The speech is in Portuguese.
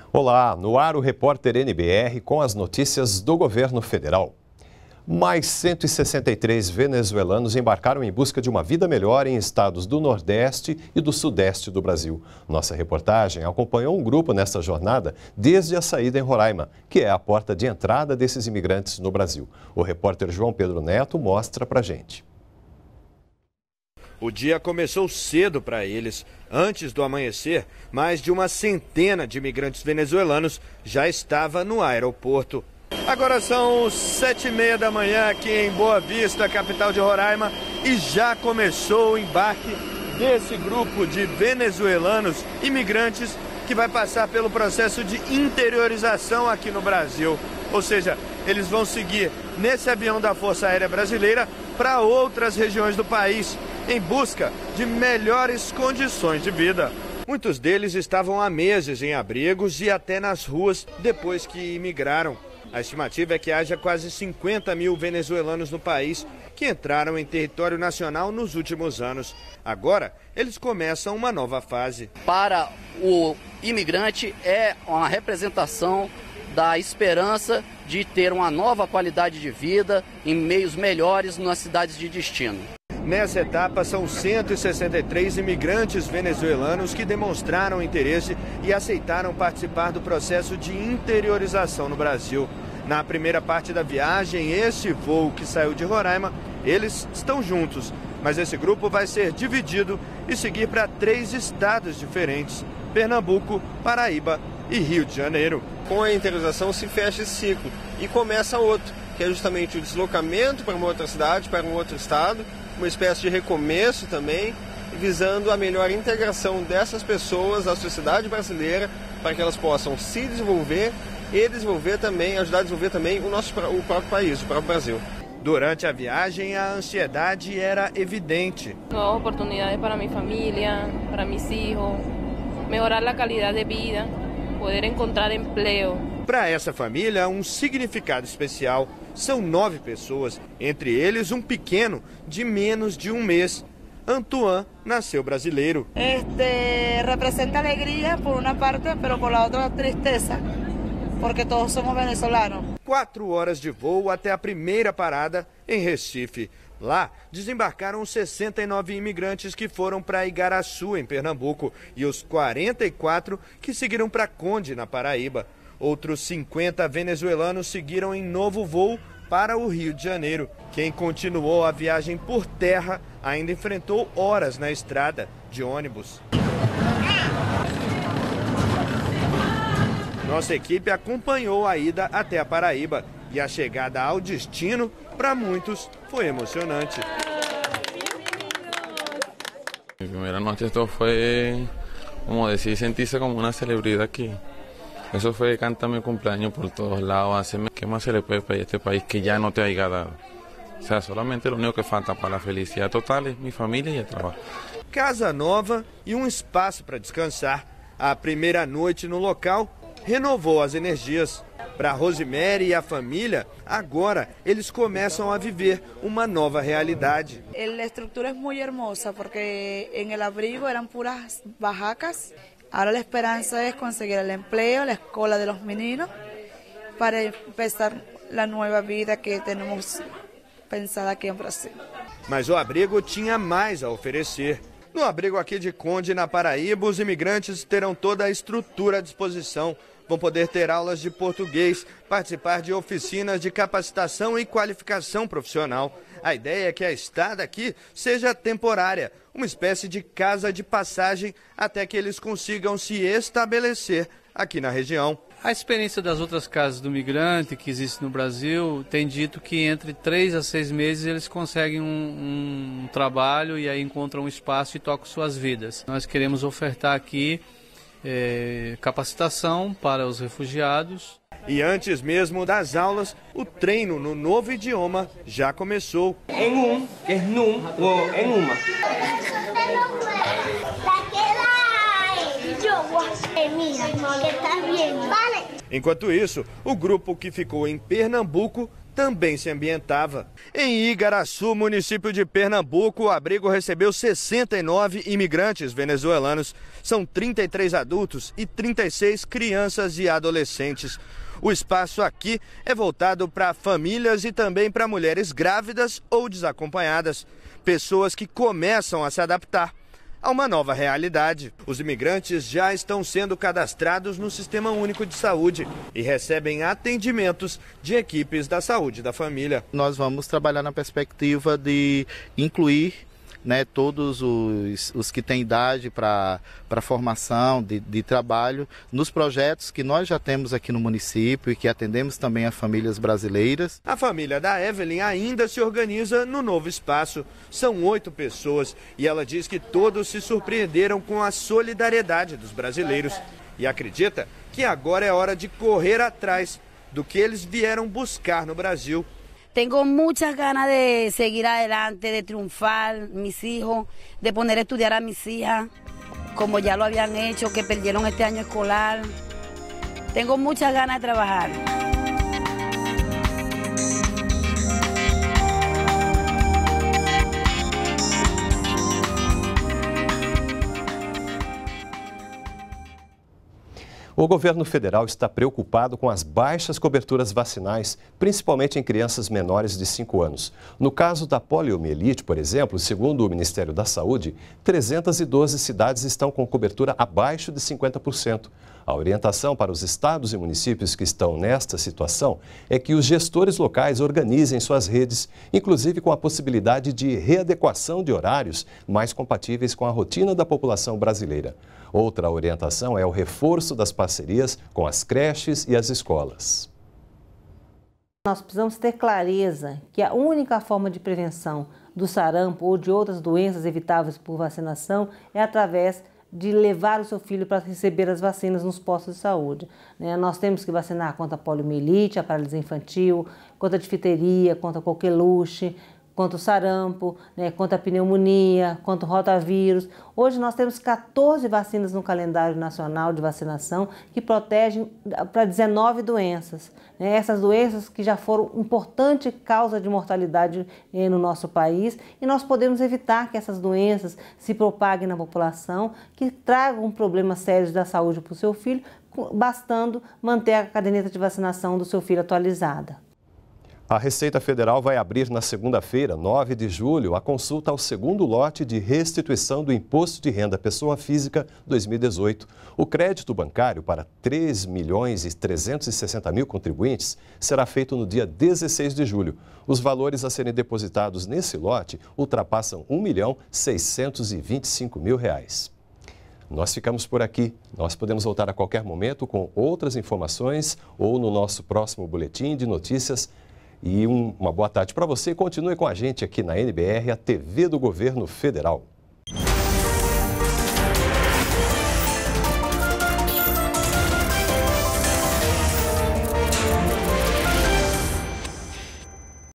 Olá, no ar o repórter NBR com as notícias do governo federal. Mais 163 venezuelanos embarcaram em busca de uma vida melhor em estados do Nordeste e do Sudeste do Brasil. Nossa reportagem acompanhou um grupo nesta jornada desde a saída em Roraima, que é a porta de entrada desses imigrantes no Brasil. O repórter João Pedro Neto mostra pra gente. O dia começou cedo para eles. Antes do amanhecer, mais de uma centena de imigrantes venezuelanos já estava no aeroporto. Agora são 7h30 da manhã aqui em Boa Vista, capital de Roraima, e já começou o embarque desse grupo de venezuelanos imigrantes que vai passar pelo processo de interiorização aqui no Brasil. Ou seja, eles vão seguir nesse avião da Força Aérea Brasileira para outras regiões do país, em busca de melhores condições de vida. Muitos deles estavam há meses em abrigos e até nas ruas depois que imigraram. A estimativa é que haja quase 50 mil venezuelanos no país que entraram em território nacional nos últimos anos. Agora, eles começam uma nova fase. Para o imigrante é uma representação da esperança de ter uma nova qualidade de vida em meios melhores nas cidades de destino. Nessa etapa, são 163 imigrantes venezuelanos que demonstraram interesse e aceitaram participar do processo de interiorização no Brasil. Na primeira parte da viagem, esse voo que saiu de Roraima, eles estão juntos, mas esse grupo vai ser dividido e seguir para 3 estados diferentes: Pernambuco, Paraíba e Rio de Janeiro. Com a interiorização se fecha esse ciclo e começa outro, que é justamente o deslocamento para uma outra cidade, para um outro estado, uma espécie de recomeço também, visando a melhor integração dessas pessoas à sociedade brasileira, para que elas possam se desenvolver e desenvolver também, ajudar a desenvolver também o próprio país, o próprio Brasil. Durante a viagem, a ansiedade era evidente. Novas oportunidades para minha família, para meus filhos, melhorar a qualidade de vida, poder encontrar emprego. Para essa família, um significado especial. São 9 pessoas, entre eles um pequeno de menos de um mês. Antoine nasceu brasileiro. Representa alegria por uma parte, mas por a outra tristeza, porque todos somos venezolanos. 4 horas de voo até a primeira parada em Recife. Lá, desembarcaram os 69 imigrantes que foram para Igaraçu, em Pernambuco, e os 44 que seguiram para Conde, na Paraíba. Outros 50 venezuelanos seguiram em novo voo para o Rio de Janeiro. Quem continuou a viagem por terra ainda enfrentou horas na estrada de ônibus. Nossa equipe acompanhou a ida até a Paraíba e a chegada ao destino, para muitos, foi emocionante. Mi primera noche esto fue, como decir, sentirse como una celebridad aquí. Eso fue cantar mi cumpleaños por todos lados, hacerme, ¿qué más se le puede pedir a este país que ya no te haya dado? O sea, solamente lo único que falta para la felicidad total es mi familia y el trabajo. Casa nova e um espaço para descansar. A primeira noite no local renovou as energias. Para Rosemary e a família, agora eles começam a viver uma nova realidade. A estrutura é muito hermosa porque em el abrigo eram puras barracas. Ahora la esperanza es conseguir el empleo, la escuela de los meninos, para empezar la nueva vida que tenemos pensada aqui em Brasil. Mas o abrigo tinha mais a oferecer. No abrigo aqui de Conde, na Paraíba, os imigrantes terão toda a estrutura à disposição. Vão poder ter aulas de português, participar de oficinas de capacitação e qualificação profissional. A ideia é que a estada aqui seja temporária, uma espécie de casa de passagem até que eles consigam se estabelecer aqui na região. A experiência das outras casas do migrante que existe no Brasil tem dito que entre 3 a 6 meses eles conseguem um trabalho e aí encontram um espaço e tocam suas vidas. Nós queremos ofertar aqui capacitação para os refugiados. E antes mesmo das aulas, o treino no novo idioma já começou. Em que é num ou em uma. Enquanto isso, o grupo que ficou em Pernambuco também se ambientava. Em Igaraçu, município de Pernambuco, o abrigo recebeu 69 imigrantes venezuelanos. São 33 adultos e 36 crianças e adolescentes. O espaço aqui é voltado para famílias e também para mulheres grávidas ou desacompanhadas, pessoas que começam a se adaptar a uma nova realidade. Os imigrantes já estão sendo cadastrados no Sistema Único de Saúde e recebem atendimentos de equipes da saúde da família. Nós vamos trabalhar na perspectiva de incluir, né, todos os que têm idade para formação de trabalho nos projetos que nós já temos aqui no município e que atendemos também a famílias brasileiras. A família da Evelyn ainda se organiza no novo espaço. São 8 pessoas e ela diz que todos se surpreenderam com a solidariedade dos brasileiros e acredita que agora é hora de correr atrás do que eles vieram buscar no Brasil. Tengo muchas ganas de seguir adelante, de triunfar, mis hijos, de poner a estudiar a mis hijas, como ya lo habían hecho, que perdieron este año escolar. Tengo muchas ganas de trabajar. O governo federal está preocupado com as baixas coberturas vacinais, principalmente em crianças menores de 5 anos. No caso da poliomielite, por exemplo, segundo o Ministério da Saúde, 312 cidades estão com cobertura abaixo de 50%. A orientação para os estados e municípios que estão nesta situação é que os gestores locais organizem suas redes, inclusive com a possibilidade de readequação de horários mais compatíveis com a rotina da população brasileira. Outra orientação é o reforço das parcerias com as creches e as escolas. Nós precisamos ter clareza que a única forma de prevenção do sarampo ou de outras doenças evitáveis por vacinação é através de levar o seu filho para receber as vacinas nos postos de saúde. Nós temos que vacinar contra a poliomielite, a paralisia infantil, contra a difteria, contra a coqueluche, contra o sarampo, contra a pneumonia, contra o rotavírus. Hoje nós temos 14 vacinas no calendário nacional de vacinação que protegem para 19 doenças. Essas doenças que já foram importante causa de mortalidade no nosso país e nós podemos evitar que essas doenças se propaguem na população, que tragam problemas sérios da saúde para o seu filho, bastando manter a caderneta de vacinação do seu filho atualizada. A Receita Federal vai abrir na segunda-feira, 9 de julho, a consulta ao segundo lote de restituição do Imposto de Renda Pessoa Física 2018. O crédito bancário para 3.360.000 contribuintes será feito no dia 16 de julho. Os valores a serem depositados nesse lote ultrapassam R$ 1.625.000. Nós ficamos por aqui. Nós podemos voltar a qualquer momento com outras informações ou no nosso próximo boletim de notícias. E uma boa tarde para você. Continue com a gente aqui na NBR, a TV do Governo Federal.